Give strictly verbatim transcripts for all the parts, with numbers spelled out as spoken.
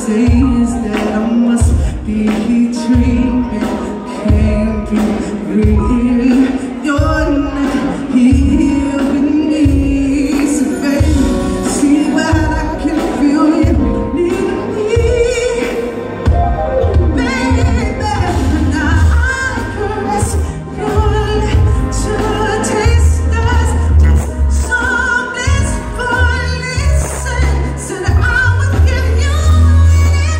say is that I must be dreaming, can't be real. You're not here with me, so baby, see what I can feel you need me, baby. Now I caress your lips to taste us, just so blissful. Listen, said I would give you anything.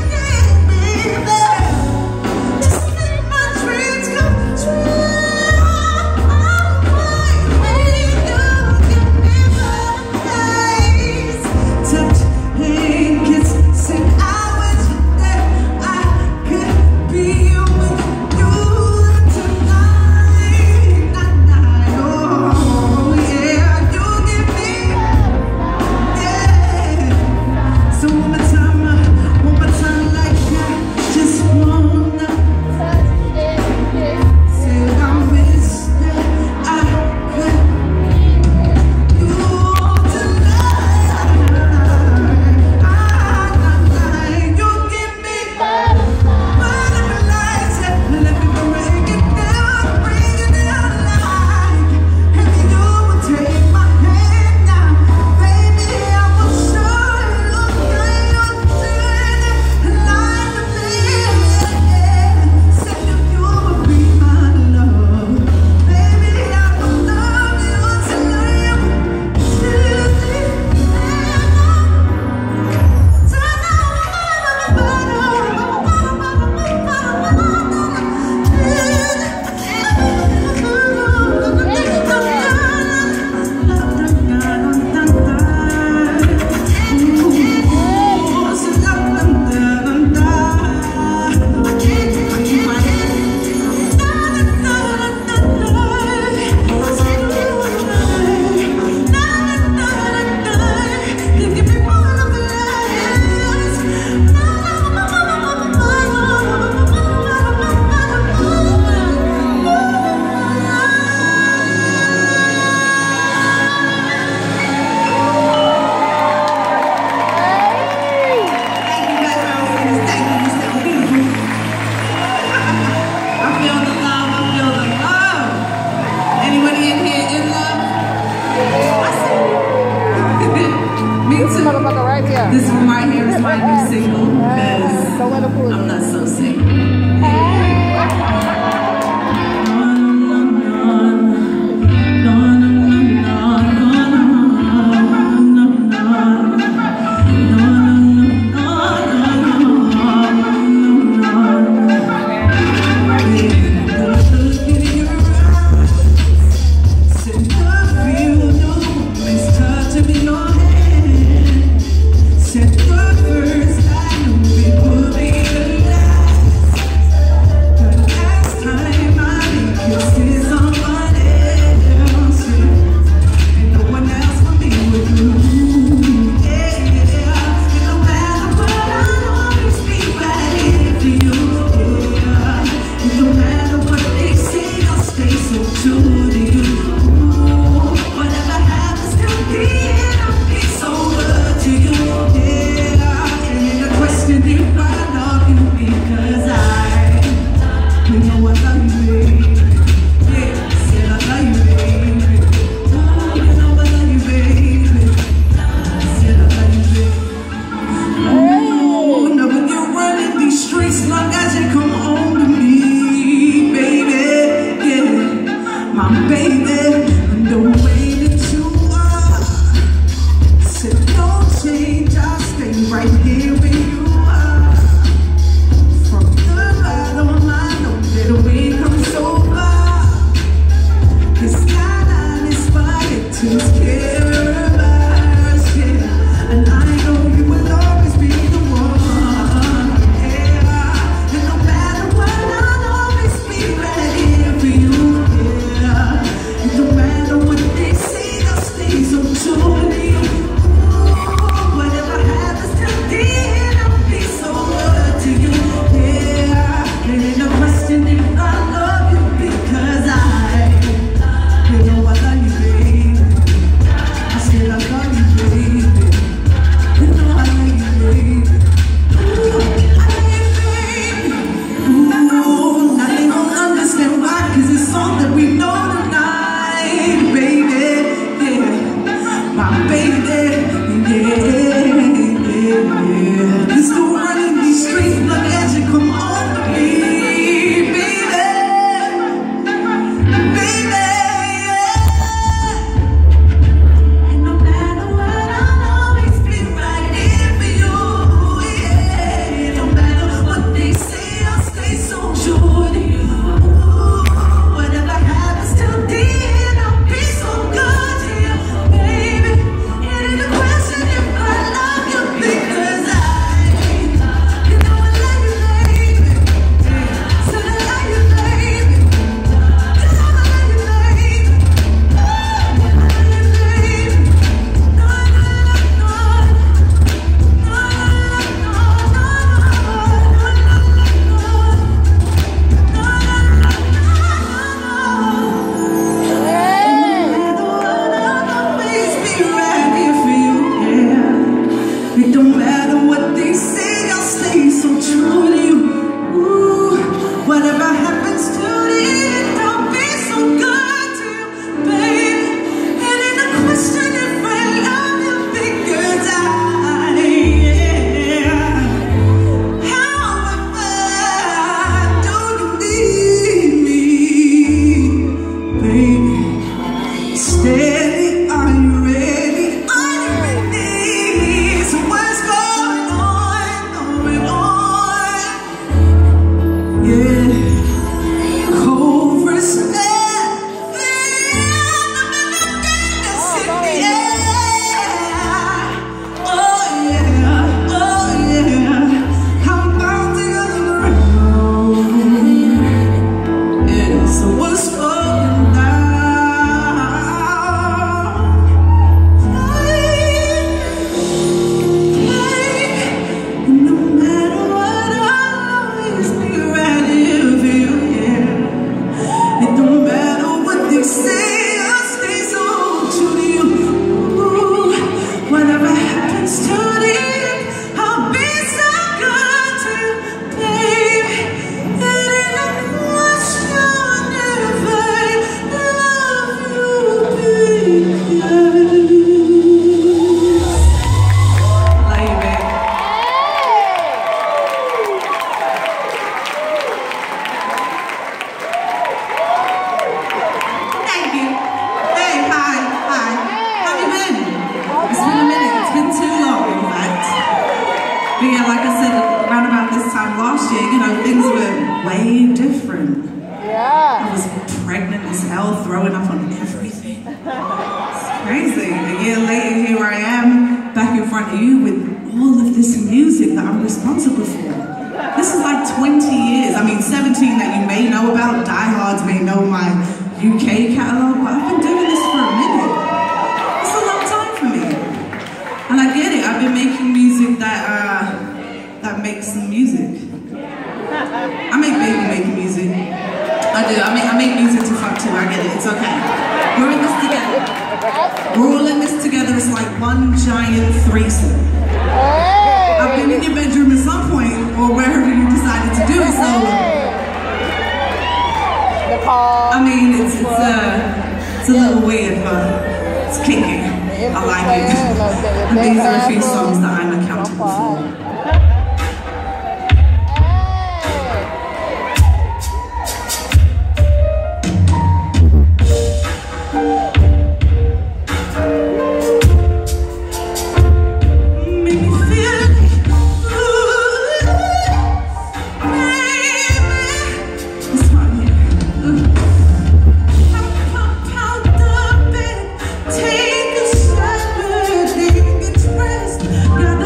like I said, around about this time last year, you know, things were way different. Yeah. I was pregnant as hell, throwing up on everything. It's crazy. A year later, here I am, back in front of you with all of this music that I'm responsible for. This is like twenty years. I mean, seventeen that you may know about. Diehards may know my U K catalog, but I've been doing this for a minute. It's a long time for me. And I get it. I've been making music that, uh, that makes some music. I make baby making music. I do. I make, I make music to fuck too. I get it. It's okay. We're in this together. We're all in this together. It's like one giant threesome. I've been in your bedroom at some point, or wherever you decided to do it. So, I mean, it's it's uh, it's a little weird, but it's kinky. I like it. And these are a few songs that I'm accountable for. Take a shot, but I think it's rest.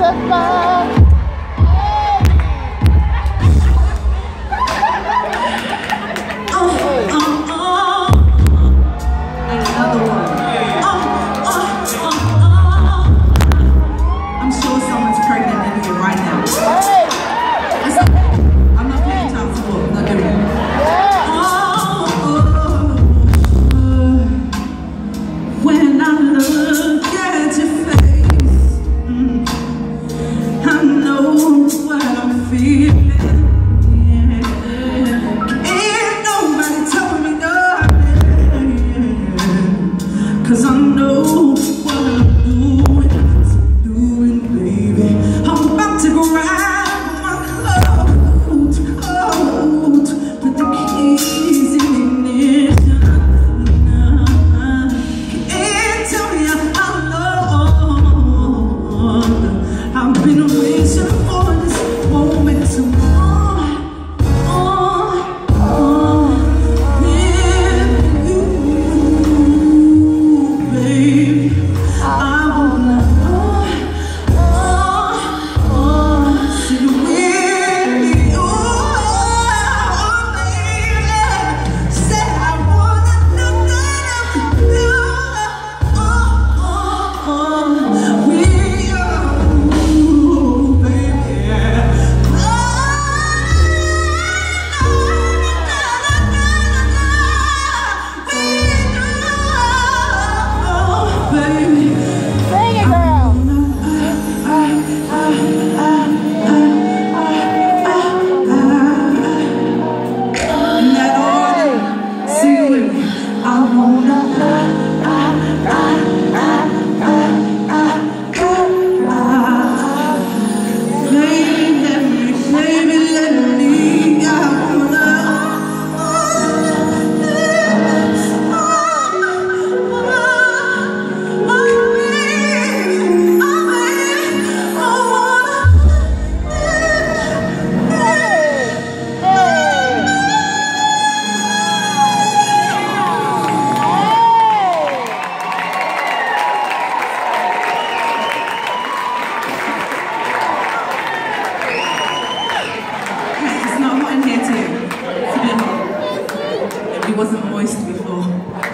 It wasn't moist before.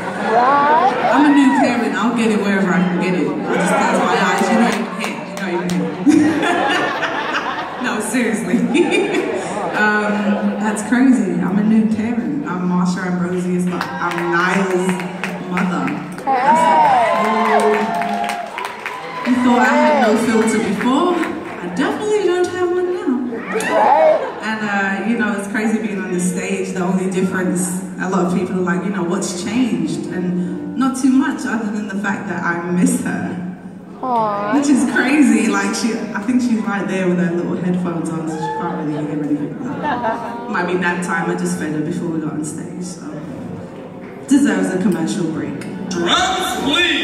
I'm a new parent, I'll get it wherever I can get it. I just close my eyes, you know you can, you know you can. No, seriously. um, that's crazy. I'm a new parent. I'm Marsha Ambrosius, but I'm Niall's mother. That's oh, you thought I had no filter before? I definitely don't have one now. And uh, you know, it's crazy being on the stage. The only difference, a lot of people are like, you know, what's changed? And not too much, other than the fact that I miss her. Aww. Which is crazy. Like she, I think she's right there with her little headphones on, so she can't really hear anything. Might be nap time. I just fed her before we got on stage, so deserves a commercial break. Drums, please.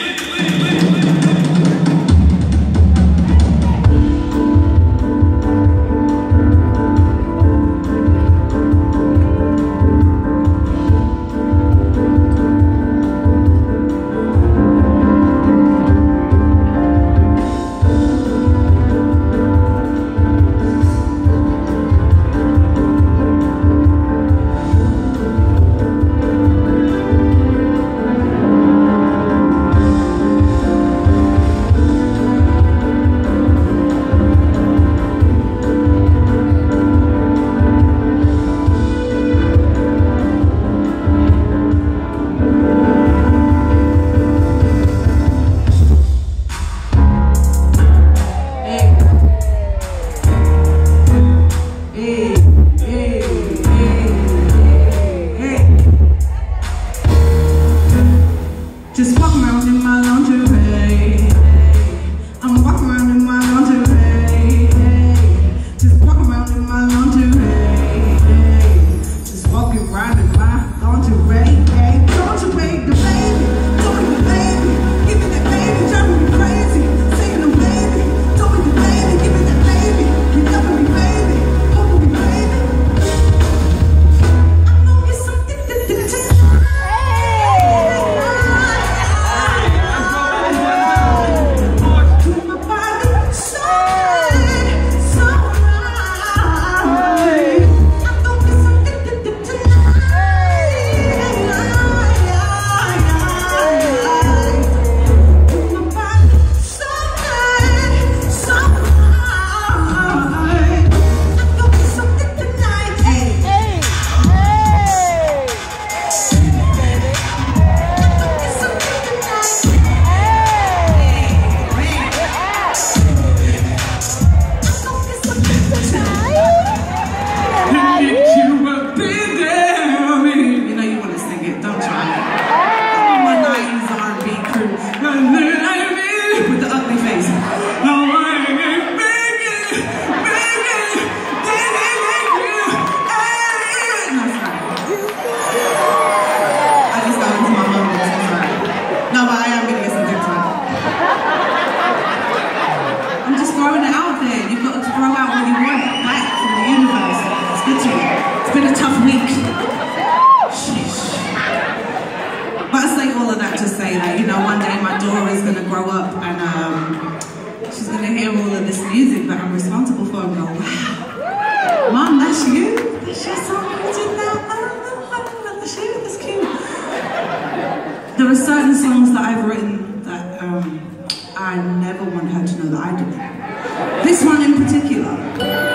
grow up and um, she's gonna hear all of this music that I'm responsible for and go, wow, Mom, that's you? That's your song you did that? Oh, that's you, that's cute. There are certain songs that I've written that um, I never want her to know that I did it. This one in particular.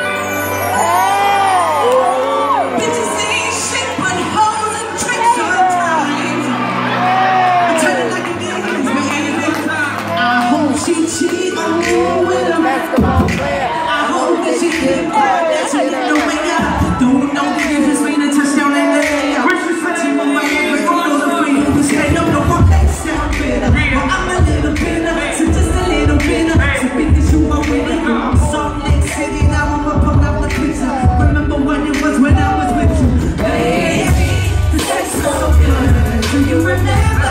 She cheat on you with a basketball player. I hope that she can cry, that she didn't know me out. Don't know the difference between a touchdown and a layup. I team on my head, but all the free who say no, no more they sound bitter. Well, I'm a little bitter, so just a little bitter. So beat the shoe on with it. I'm Salt Lake City, now I'm up on the pizza. Remember when it was when I was with you. Baby, the sex was so good. Do you remember?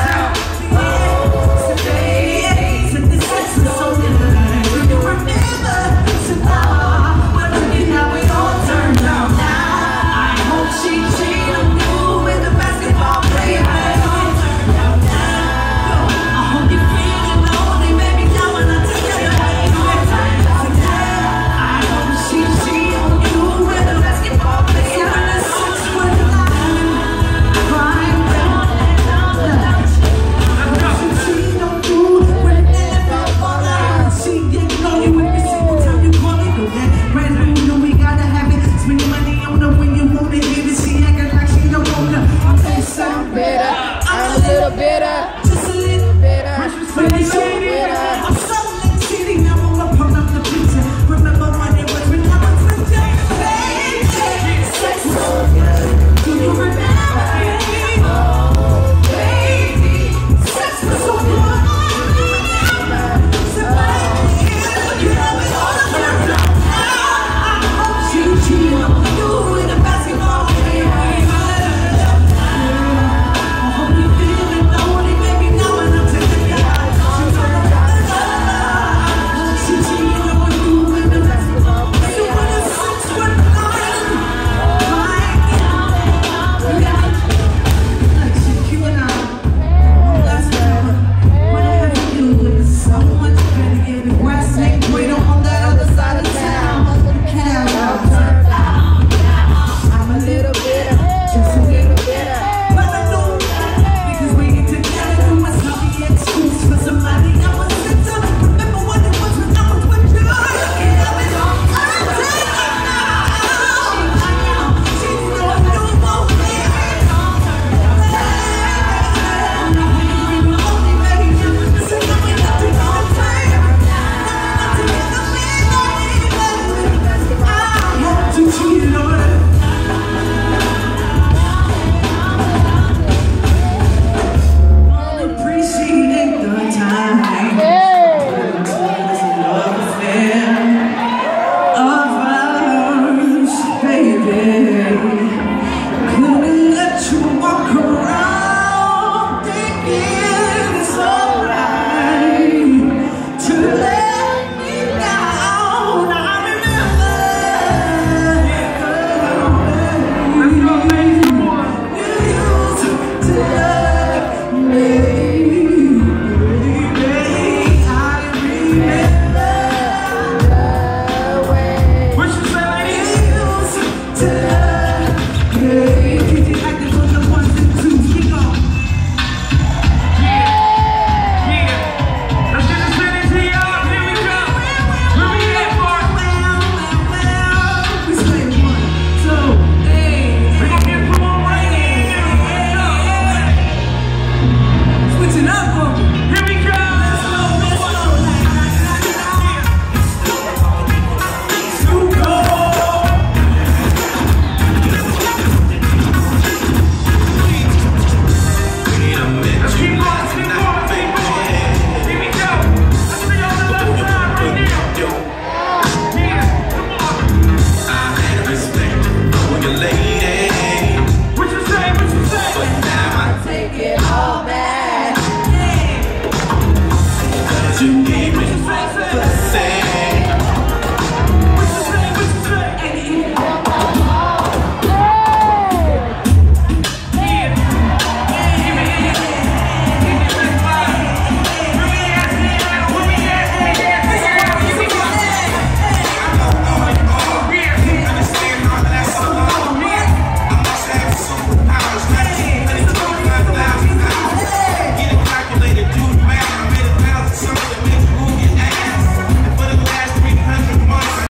Yeah.